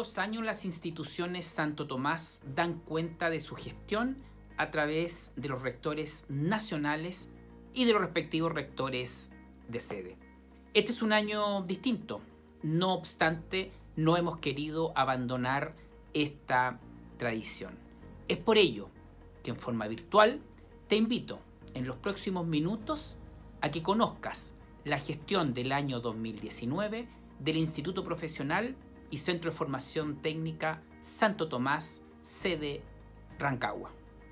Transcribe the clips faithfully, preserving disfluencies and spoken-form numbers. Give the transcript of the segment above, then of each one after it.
estos años las instituciones Santo Tomás dan cuenta de su gestión a través de los rectores nacionales y de los respectivos rectores de sede. Este es un año distinto, no obstante, no hemos querido abandonar esta tradición. Es por ello que en forma virtual te invito en los próximos minutos a que conozcas la gestión del año dos mil diecinueve del Instituto Profesional y Centro de Formación Técnica Santo Tomás, sede Rancagua.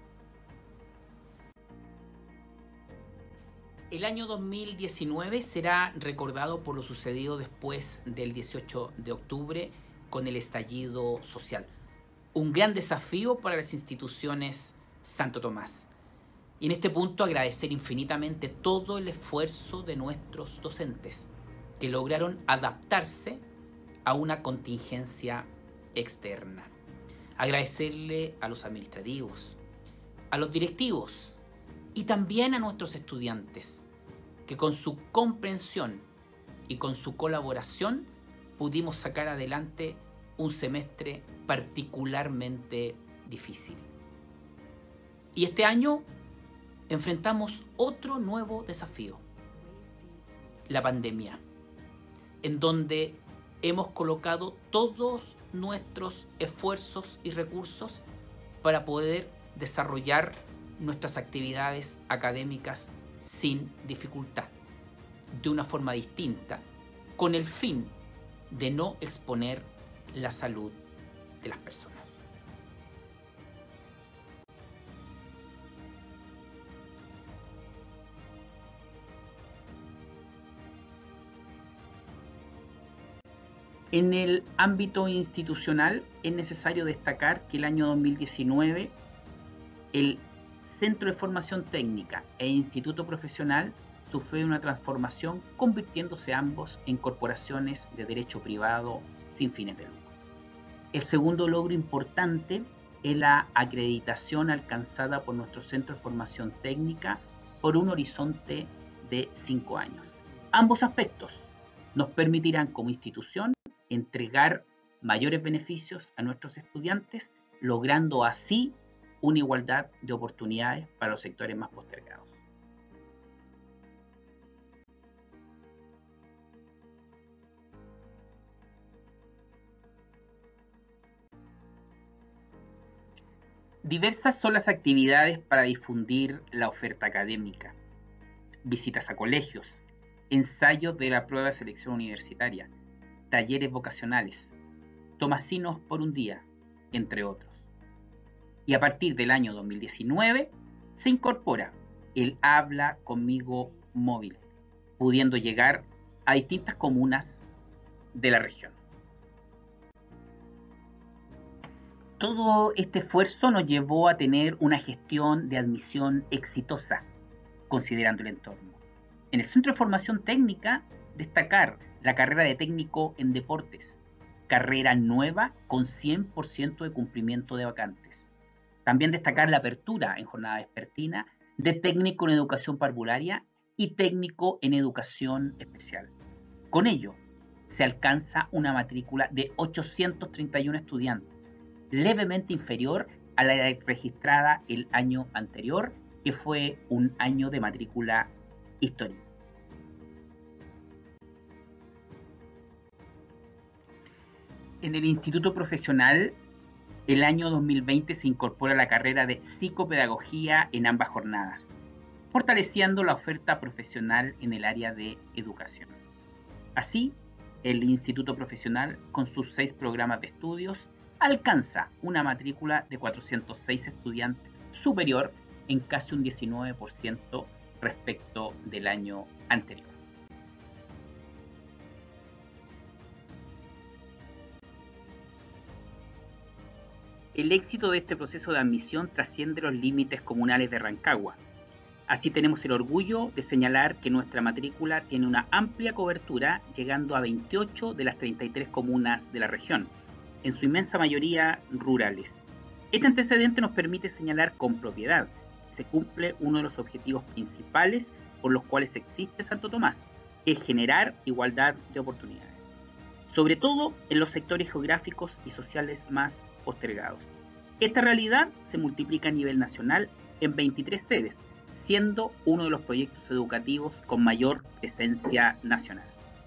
El año dos mil diecinueve será recordado por lo sucedido después del dieciocho de octubre con el estallido social. Un gran desafío para las instituciones Santo Tomás. Y en este punto agradecer infinitamente todo el esfuerzo de nuestros docentes que lograron adaptarse a una contingencia externa. Agradecerle a los administrativos, a los directivos y también a nuestros estudiantes que con su comprensión y con su colaboración pudimos sacar adelante un semestre particularmente difícil. Y este año enfrentamos otro nuevo desafío, la pandemia, en donde hemos colocado todos nuestros esfuerzos y recursos para poder desarrollar nuestras actividades académicas sin dificultad, de una forma distinta, con el fin de no exponer la salud de las personas. En el ámbito institucional es necesario destacar que el año dos mil diecinueve el Centro de Formación Técnica e Instituto Profesional sufrió una transformación, convirtiéndose ambos en corporaciones de derecho privado sin fines de lucro. El segundo logro importante es la acreditación alcanzada por nuestro Centro de Formación Técnica por un horizonte de cinco años. Ambos aspectos nos permitirán como institución entregar mayores beneficios a nuestros estudiantes, logrando así una igualdad de oportunidades para los sectores más postergados. Diversas son las actividades para difundir la oferta académica: visitas a colegios, ensayos de la prueba de selección universitaria, talleres vocacionales, tomasinos por un día, entre otros. Y a partir del año dos mil diecinueve se incorpora el Habla Conmigo móvil, pudiendo llegar a distintas comunas de la región. Todo este esfuerzo nos llevó a tener una gestión de admisión exitosa, considerando el entorno. En el Centro de Formación Técnica, destacar la carrera de técnico en deportes, carrera nueva con cien por ciento de cumplimiento de vacantes. También destacar la apertura en jornada vespertina de técnico en educación parvularia y técnico en educación especial. Con ello, se alcanza una matrícula de ochocientos treinta y uno estudiantes, levemente inferior a la registrada el año anterior, que fue un año de matrícula histórico. En el Instituto Profesional, el año dos mil veinte se incorpora la carrera de psicopedagogía en ambas jornadas, fortaleciendo la oferta profesional en el área de educación. Así, el Instituto Profesional, con sus seis programas de estudios, alcanza una matrícula de cuatrocientos seis estudiantes, superior en casi un diecinueve por ciento respecto del año anterior. El éxito de este proceso de admisión trasciende los límites comunales de Rancagua. Así tenemos el orgullo de señalar que nuestra matrícula tiene una amplia cobertura, llegando a veintiocho de las treinta y tres comunas de la región, en su inmensa mayoría rurales. Este antecedente nos permite señalar con propiedad que se cumple uno de los objetivos principales por los cuales existe Santo Tomás, que es generar igualdad de oportunidades. sobre todo en los sectores geográficos y sociales más postergados. Esta realidad se multiplica a nivel nacional en veintitrés sedes, siendo uno de los proyectos educativos con mayor presencia nacional.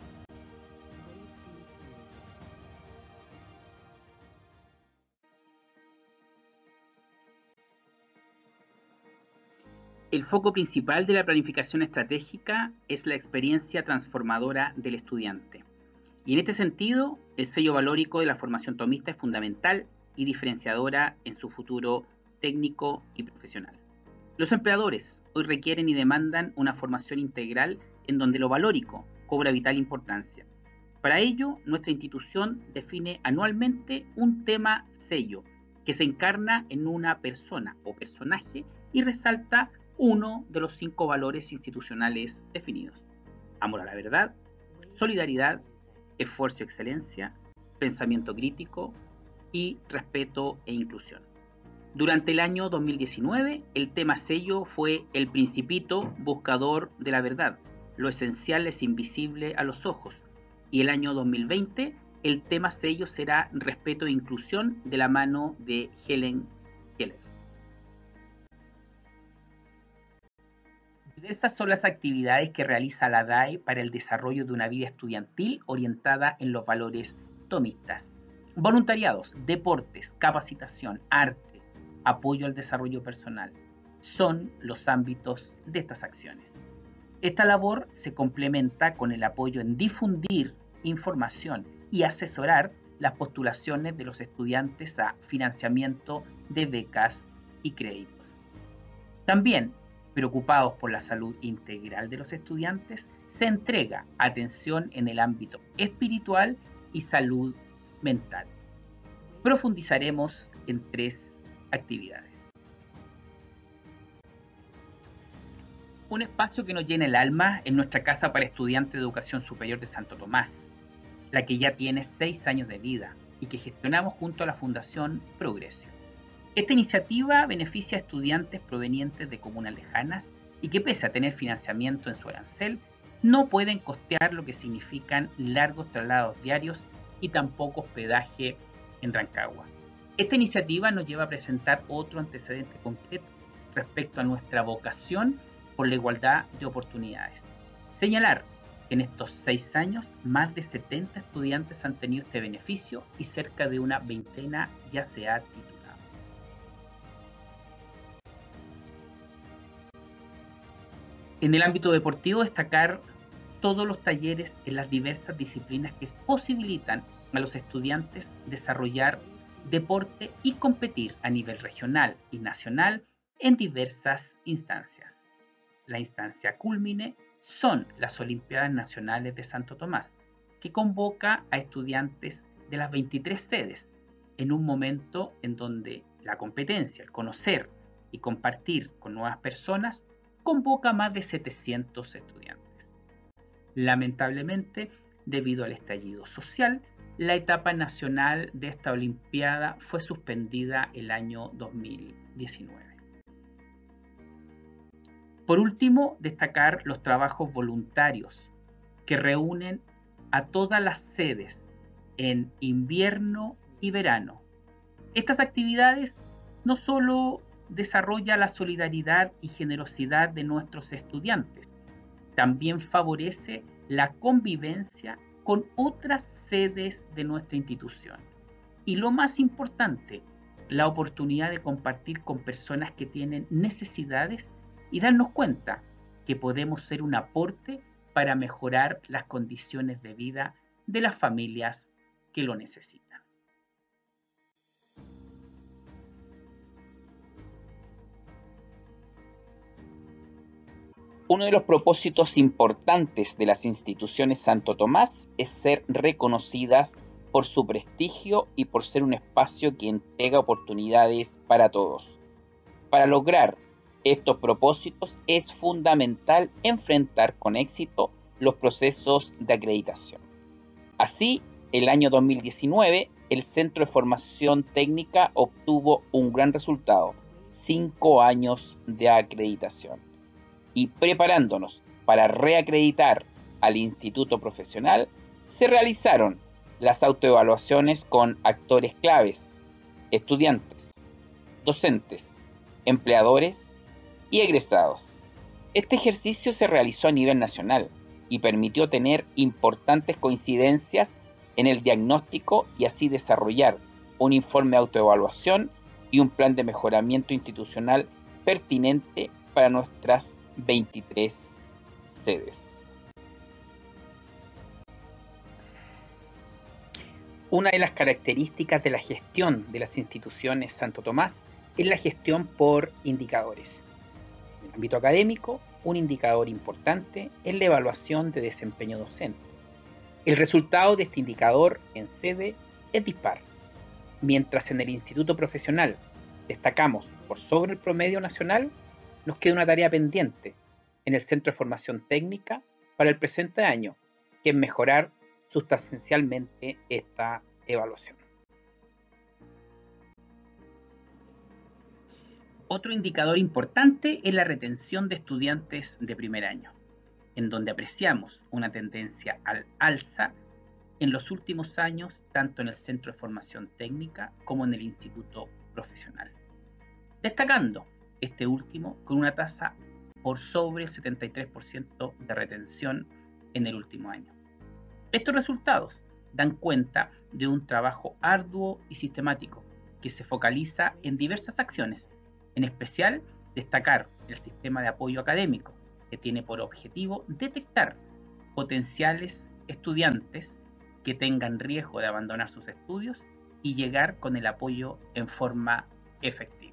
El foco principal de la planificación estratégica es la experiencia transformadora del estudiante. Y en este sentido, el sello valórico de la formación tomista es fundamental y diferenciadora en su futuro técnico y profesional. Los empleadores hoy requieren y demandan una formación integral en donde lo valórico cobra vital importancia. Para ello, nuestra institución define anualmente un tema sello que se encarna en una persona o personaje y resalta uno de los cinco valores institucionales definidos: amor a la verdad, solidaridad, esfuerzo y excelencia, pensamiento crítico y respeto e inclusión. Durante el año dos mil diecinueve, el tema sello fue el principito buscador de la verdad. Lo esencial es invisible a los ojos. Y el año dos mil veinte, el tema sello será respeto e inclusión de la mano de Helen Keller. Diversas son las actividades que realiza la D A E para el desarrollo de una vida estudiantil orientada en los valores tomistas. Voluntariados, deportes, capacitación, arte, apoyo al desarrollo personal son los ámbitos de estas acciones. Esta labor se complementa con el apoyo en difundir información y asesorar las postulaciones de los estudiantes a financiamiento de becas y créditos. También, preocupados por la salud integral de los estudiantes, se entrega atención en el ámbito espiritual y salud mental. Profundizaremos en tres actividades. Un espacio que nos llena el alma en nuestra Casa para Estudiantes de Educación Superior de Santo Tomás, la que ya tiene seis años de vida y que gestionamos junto a la Fundación Progresio. Esta iniciativa beneficia a estudiantes provenientes de comunas lejanas y que, pese a tener financiamiento en su arancel, no pueden costear lo que significan largos traslados diarios y tampoco hospedaje en Rancagua. Esta iniciativa nos lleva a presentar otro antecedente concreto respecto a nuestra vocación por la igualdad de oportunidades. Señalar que en estos seis años más de setenta estudiantes han tenido este beneficio y cerca de una veintena ya se ha titulado. En el ámbito deportivo, destacar todos los talleres en las diversas disciplinas que posibilitan a los estudiantes desarrollar deporte y competir a nivel regional y nacional en diversas instancias. La instancia cúlmine son las Olimpiadas Nacionales de Santo Tomás, que convoca a estudiantes de las veintitrés sedes en un momento en donde la competencia, el conocer y compartir con nuevas personas, convoca a más de setecientos estudiantes. Lamentablemente, debido al estallido social, la etapa nacional de esta Olimpiada fue suspendida el año dos mil diecinueve. Por último, destacar los trabajos voluntarios que reúnen a todas las sedes en invierno y verano. Estas actividades no solo desarrollan la solidaridad y generosidad de nuestros estudiantes, también favorece la convivencia con otras sedes de nuestra institución. Y lo más importante, la oportunidad de compartir con personas que tienen necesidades y darnos cuenta que podemos ser un aporte para mejorar las condiciones de vida de las familias que lo necesitan. Uno de los propósitos importantes de las instituciones Santo Tomás es ser reconocidas por su prestigio y por ser un espacio que entrega oportunidades para todos. Para lograr estos propósitos es fundamental enfrentar con éxito los procesos de acreditación. Así, el año dos mil diecinueve, el Centro de Formación Técnica obtuvo un gran resultado, cinco años de acreditación. Y preparándonos para reacreditar al Instituto Profesional, se realizaron las autoevaluaciones con actores claves, estudiantes, docentes, empleadores y egresados. Este ejercicio se realizó a nivel nacional y permitió tener importantes coincidencias en el diagnóstico y así desarrollar un informe de autoevaluación y un plan de mejoramiento institucional pertinente para nuestras veintitrés sedes. Una de las características de la gestión de las instituciones Santo Tomás es la gestión por indicadores. En el ámbito académico, un indicador importante es la evaluación de desempeño docente. El resultado de este indicador en sede es dispar. Mientras en el instituto profesional destacamos por sobre el promedio nacional, nos queda una tarea pendiente en el Centro de Formación Técnica para el presente año, que es mejorar sustancialmente esta evaluación. Otro indicador importante es la retención de estudiantes de primer año, en donde apreciamos una tendencia al alza en los últimos años, tanto en el Centro de Formación Técnica como en el Instituto Profesional. Destacando este último con una tasa por sobre el setenta y tres por ciento de retención en el último año. Estos resultados dan cuenta de un trabajo arduo y sistemático que se focaliza en diversas acciones, en especial destacar el sistema de apoyo académico, que tiene por objetivo detectar potenciales estudiantes que tengan riesgo de abandonar sus estudios y llegar con el apoyo en forma efectiva.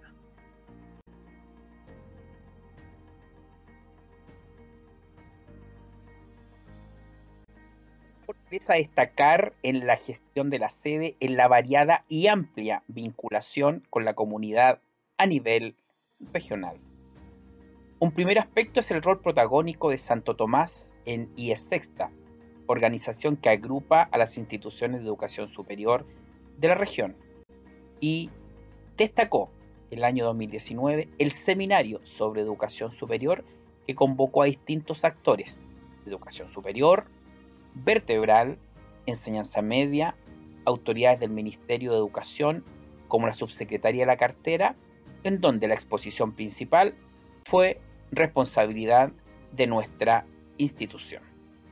Fortaleza a destacar en la gestión de la sede en la variada y amplia vinculación con la comunidad a nivel regional. Un primer aspecto es el rol protagónico de Santo Tomás en I E Sexta, organización que agrupa a las instituciones de educación superior de la región, y destacó el año dos mil diecinueve el seminario sobre educación superior que convocó a distintos actores de educación superior, vertebral, enseñanza media, autoridades del Ministerio de Educación como la subsecretaría de la cartera, en donde la exposición principal fue responsabilidad de nuestra institución.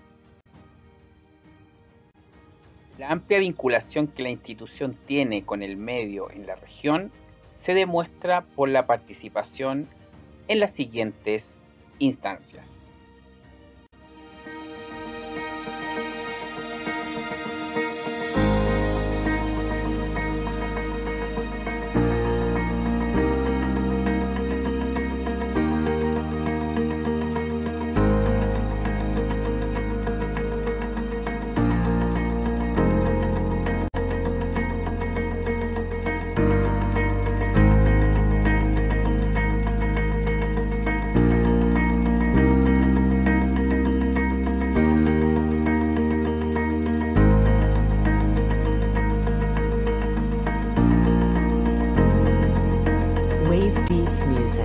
La amplia vinculación que la institución tiene con el medio en la región se demuestra por la participación en las siguientes instancias. Wave Beats Music.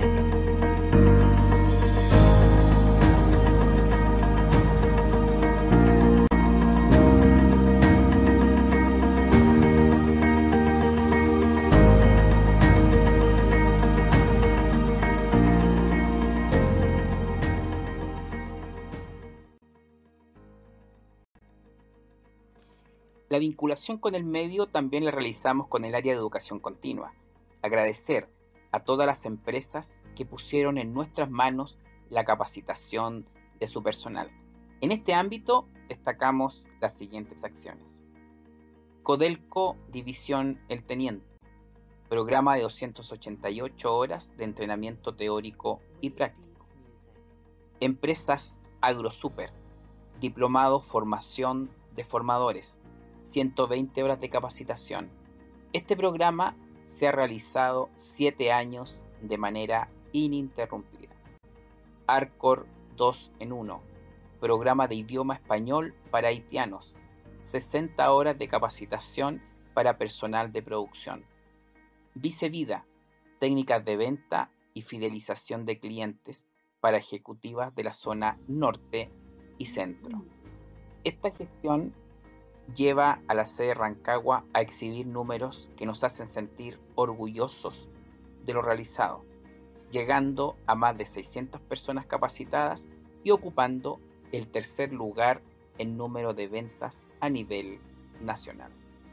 La vinculación con el medio también la realizamos con el área de educación continua. Agradecer a todas las empresas que pusieron en nuestras manos la capacitación de su personal. En este ámbito destacamos las siguientes acciones. Codelco División El Teniente, programa de doscientas ochenta y ocho horas de entrenamiento teórico y práctico. Empresas AgroSuper, diplomado formación de formadores, ciento veinte horas de capacitación. Este programa se ha realizado siete años de manera ininterrumpida. Arcor dos en uno, programa de idioma español para haitianos, sesenta horas de capacitación para personal de producción. Vicevida, técnicas de venta y fidelización de clientes para ejecutivas de la zona norte y centro. Esta gestión lleva a la sede de Rancagua a exhibir números que nos hacen sentir orgullosos de lo realizado, llegando a más de seiscientas personas capacitadas y ocupando el tercer lugar en número de ventas a nivel nacional.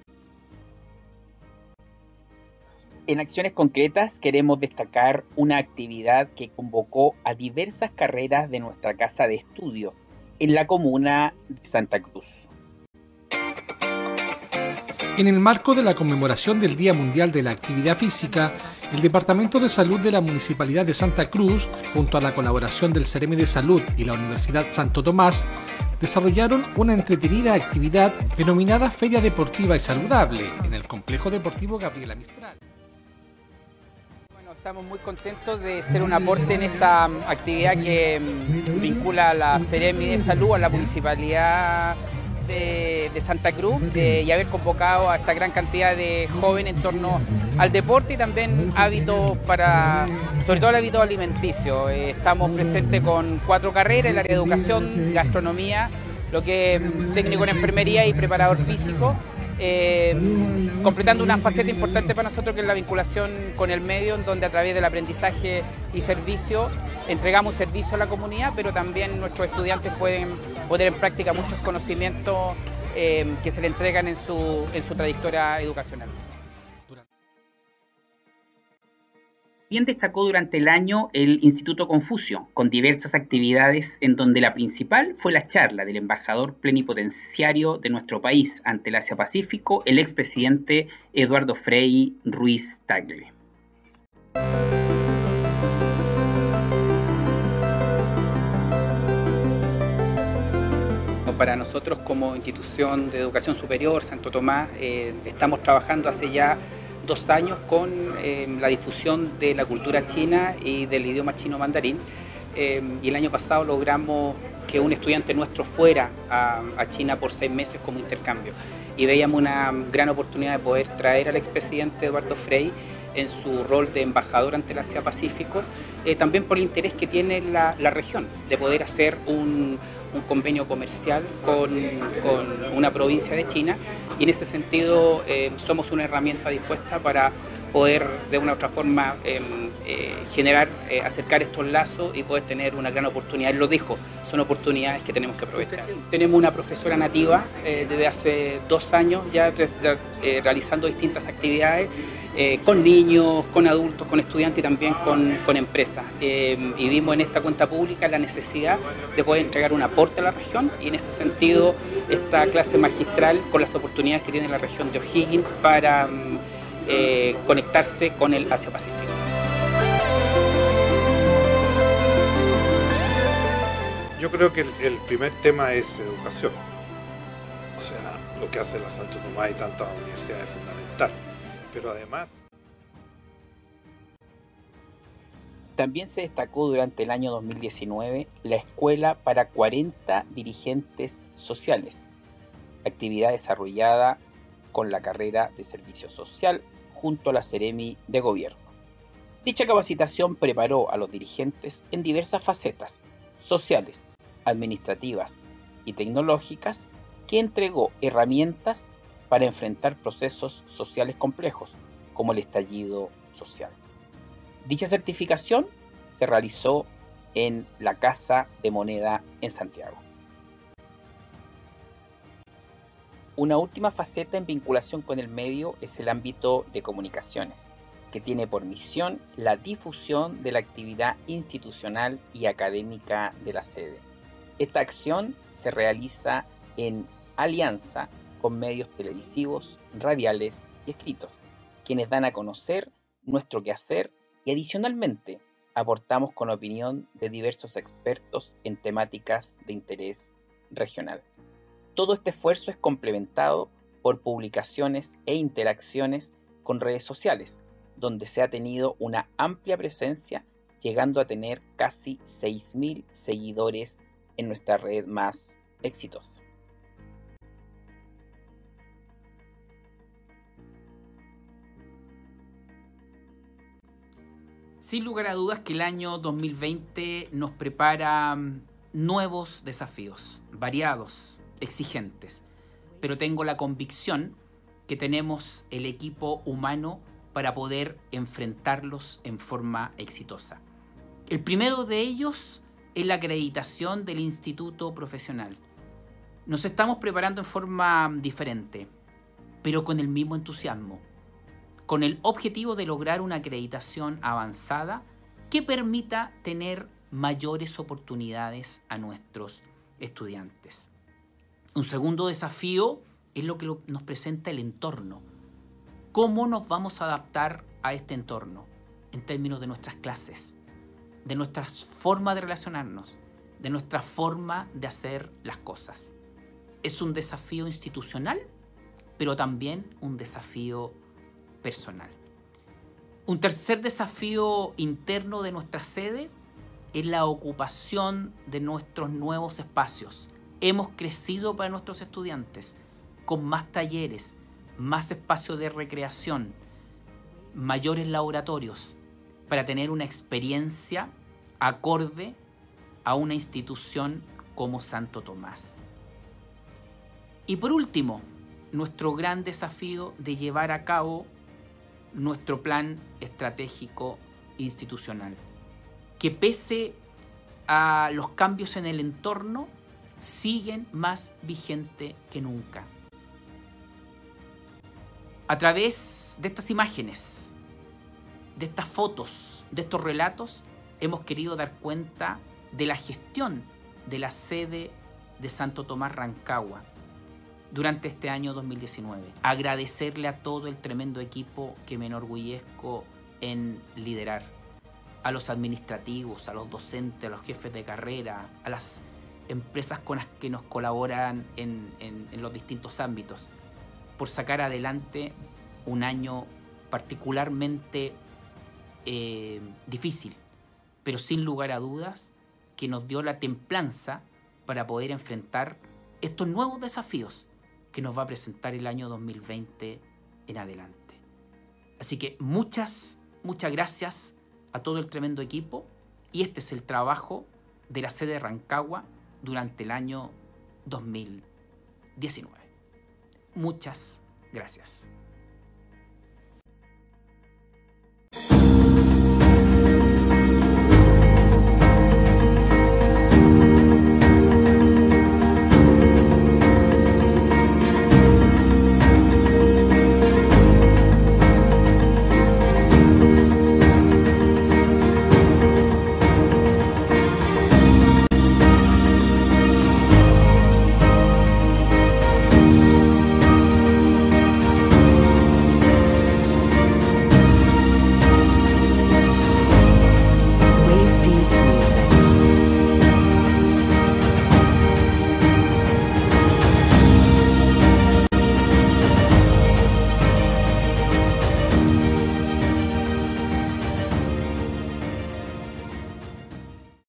En acciones concretas queremos destacar una actividad que convocó a diversas carreras de nuestra casa de estudio en la comuna de Santa Cruz. En el marco de la conmemoración del Día Mundial de la Actividad Física, el Departamento de Salud de la Municipalidad de Santa Cruz, junto a la colaboración del Ceremi de Salud y la Universidad Santo Tomás, desarrollaron una entretenida actividad denominada Feria Deportiva y Saludable en el Complejo Deportivo Gabriela Mistral. Bueno, estamos muy contentos de ser un aporte en esta actividad que vincula a la Ceremi de Salud, a la Municipalidad De, de Santa Cruz de, y haber convocado a esta gran cantidad de jóvenes en torno al deporte y también hábitos para, sobre todo el hábito alimenticio. Eh, estamos presentes con cuatro carreras, el área de educación, gastronomía, lo que es técnico en enfermería y preparador físico, eh, completando una faceta importante para nosotros que es la vinculación con el medio, en donde a través del aprendizaje y servicio entregamos servicio a la comunidad, pero también nuestros estudiantes pueden poner en práctica muchos conocimientos eh, que se le entregan en su, en su trayectoria educacional. Bien destacó durante el año el Instituto Confucio, con diversas actividades en donde la principal fue la charla del embajador plenipotenciario de nuestro país ante el Asia-Pacífico, el expresidente Eduardo Frei Ruiz-Tagle. Para nosotros como institución de educación superior, Santo Tomás, eh, estamos trabajando hace ya dos años con eh, la difusión de la cultura china y del idioma chino mandarín. Eh, y el año pasado logramos que un estudiante nuestro fuera a, a China por seis meses como intercambio. Y veíamos una gran oportunidad de poder traer al expresidente Eduardo Frei en su rol de embajador ante el Asia-Pacífico, eh, también por el interés que tiene la, la región de poder hacer un, un convenio comercial con, con una provincia de China, y en ese sentido eh, somos una herramienta dispuesta para poder de una u otra forma eh, eh, generar, eh, acercar estos lazos y poder tener una gran oportunidad. Él lo dijo, son oportunidades que tenemos que aprovechar. Tenemos una profesora nativa eh, desde hace dos años ya eh, realizando distintas actividades eh, con niños, con adultos, con estudiantes y también con, con empresas. Eh, y vimos en esta cuenta pública la necesidad de poder entregar un aporte a la región, y en ese sentido esta clase magistral con las oportunidades que tiene la región de O'Higgins para Eh, conectarse con el Asia-Pacífico. Yo creo que el, el primer tema es educación. O sea, lo que hace la Santo Tomás y tantas universidades es fundamental. Pero además... También se destacó durante el año dos mil diecinueve la Escuela para cuarenta Dirigentes Sociales, actividad desarrollada con la carrera de Servicio Social junto a la Ceremi de Gobierno. Dicha capacitación preparó a los dirigentes en diversas facetas sociales, administrativas y tecnológicas, que entregó herramientas para enfrentar procesos sociales complejos, como el estallido social. Dicha certificación se realizó en la Casa de Moneda en Santiago. Una última faceta en vinculación con el medio es el ámbito de comunicaciones, que tiene por misión la difusión de la actividad institucional y académica de la sede. Esta acción se realiza en alianza con medios televisivos, radiales y escritos, quienes dan a conocer nuestro quehacer, y adicionalmente aportamos con opinión de diversos expertos en temáticas de interés regional. Todo este esfuerzo es complementado por publicaciones e interacciones con redes sociales, donde se ha tenido una amplia presencia, llegando a tener casi seis mil seguidores en nuestra red más exitosa. Sin lugar a dudas que el año dos mil veinte nos prepara nuevos desafíos, variados, exigentes. pero tengo la convicción que tenemos el equipo humano para poder enfrentarlos en forma exitosa. El primero de ellos es la acreditación del instituto profesional. Nos estamos preparando en forma diferente, pero con el mismo entusiasmo, con el objetivo de lograr una acreditación avanzada que permita tener mayores oportunidades a nuestros estudiantes. Un segundo desafío es lo que lo, nos presenta el entorno. ¿Cómo nos vamos a adaptar a este entorno en términos de nuestras clases, de nuestra forma de relacionarnos, de nuestra forma de hacer las cosas? Es un desafío institucional, pero también un desafío personal. Un tercer desafío interno de nuestra sede es la ocupación de nuestros nuevos espacios. Hemos crecido para nuestros estudiantes con más talleres, más espacios de recreación, mayores laboratorios, para tener una experiencia acorde a una institución como Santo Tomás. Y por último, nuestro gran desafío de llevar a cabo nuestro plan estratégico institucional, que pese a los cambios en el entorno, siguen más vigente que nunca. A través de estas imágenes, de estas fotos, de estos relatos, hemos querido dar cuenta de la gestión de la sede de Santo Tomás Rancagua durante este año dos mil diecinueve. Agradecerle a todo el tremendo equipo que me enorgullezco en liderar, a los administrativos, a los docentes, a los jefes de carrera, a las empresas con las que nos colaboran en, en, en los distintos ámbitos, por sacar adelante un año particularmente eh, difícil, pero sin lugar a dudas que nos dio la templanza para poder enfrentar estos nuevos desafíos que nos va a presentar el año dos mil veinte en adelante. Así que muchas, muchas gracias a todo el tremendo equipo, y este es el trabajo de la sede de Rancagua durante el año dos mil diecinueve. Muchas gracias.